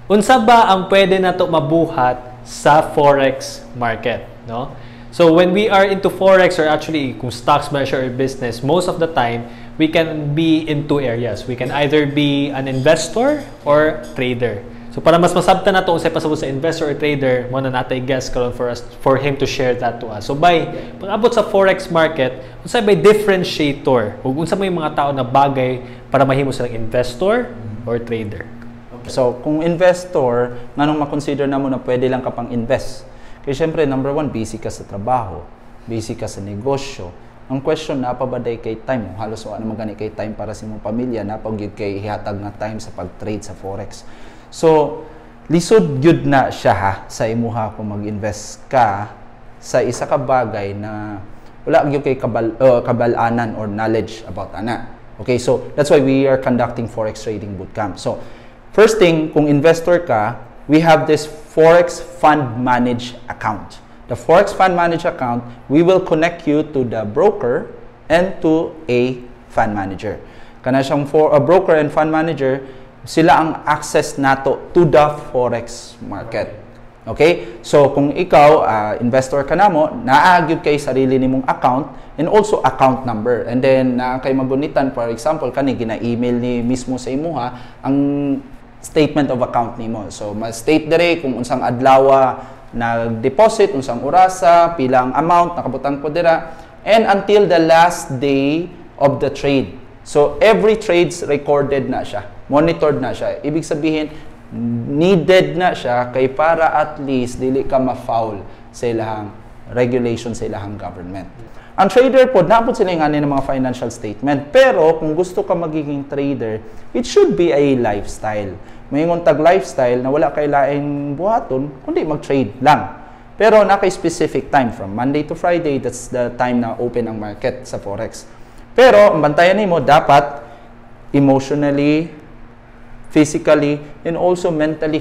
unsa ba ang pwede nato mabuhat sa forex market, no? So when we are into forex, or actually kung stocks man siya or business, most of the time we can be in two areas. We can either be an investor or trader. So para mas masabtan nato kung sa pasabot sa investor or trader, mo na natay guest karon for him to share that to us. So by pag-abot sa forex market, unsa by differentiator ug unsa may mga tao na bagay para mahimo silang investor or trader. Okay. So kung investor, nganong ma-consider namo na pwede lang ka pang invest? Kaya syempre number one, busy ka sa trabaho, busy ka sa negosyo. Ang question, napabaday kay time? Halos wala naman gani kay time para sa imong pamilya, napagyud kay hihatag na time sa pag-trade sa forex. So, lisod gyud na siya ha, sa imuha kung mag-invest ka sa isa ka bagay na wala gyud kay kabal-anan or knowledge about ana. Okay, so that's why we are conducting forex trading bootcamp. So, first thing, kung investor ka, we have this forex fund managed account. The forex fund managed account, we will connect you to the broker and to a fund manager. Kana siyang for a broker and fund manager, sila ang access nato to the forex market. Okay? So kung ikaw investor ka namo, naagyud kay sarili nimong account and also account number. And then kay magunitan, for example, kani gina-email ni mismo sa imuha ang statement of account nimo. So ma-state dire kung unsang adlaw nag-deposit, unsang orasa, pilang amount nakabutang ko dira, and until the last day of the trade. So every trade's recorded na siya, monitored na siya. Ibig sabihin, needed na siya kay para at least dili ka ma-foul sa ilahang regulation sa ilahang government. Ang trader po, napod sila yung ng mga financial statement. Pero kung gusto ka magiging trader, it should be a lifestyle. May tag lifestyle na wala kay laing buhaton, kundi mag-trade lang. Pero naka-specific time from Monday to Friday, that's the time na open ang market sa forex. Pero ang bantayan nimo dapat emotionally, physically, and also mentally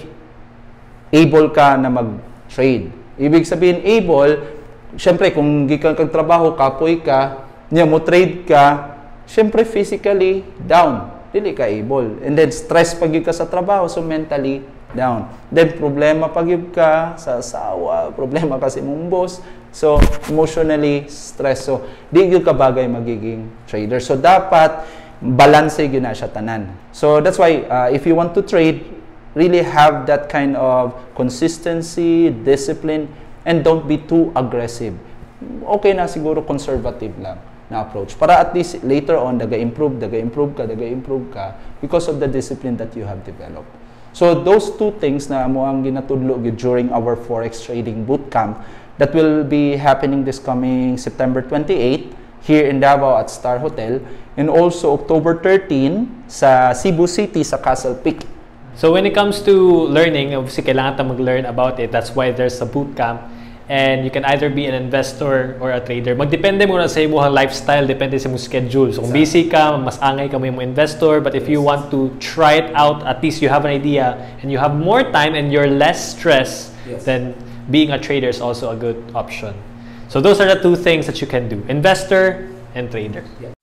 able ka na mag-trade. Ibig sabihin able, syempre kung gikan kag trabaho, kapoy ka, niya mo trade ka, syempre physically down, dili ka able. And then stress pag ka sa trabaho, so mentally down. Then problema pag ka sa asawa, problema ka sa imong boss, so emotionally stress. So di gyud ka bagay magiging trader. So dapat balance gyud na siya tanan. So that's why if you want to trade, really have that kind of consistency, discipline, and don't be too aggressive. Okay na siguro conservative lang na approach. Para at least later on, daga-improve ka because of the discipline that you have developed. So those two things na mo ang ginatudlo during our Forex Trading Bootcamp that will be happening this coming September 28 here in Davao at Star Hotel, and also October 13 sa Cebu City sa Castle Peak. So when it comes to learning, obviously kailangan tayo mag-learn about it. That's why there's a bootcamp. And you can either be an investor or a trader. Magdepende muna sa imong lifestyle, depende sa imong schedule. So kung busy ka, mas angay ka mo yung investor. But if you want to try it out, at least you have an idea and you have more time and you're less stressed, then being a trader is also a good option. So those are the two things that you can do: investor and trader.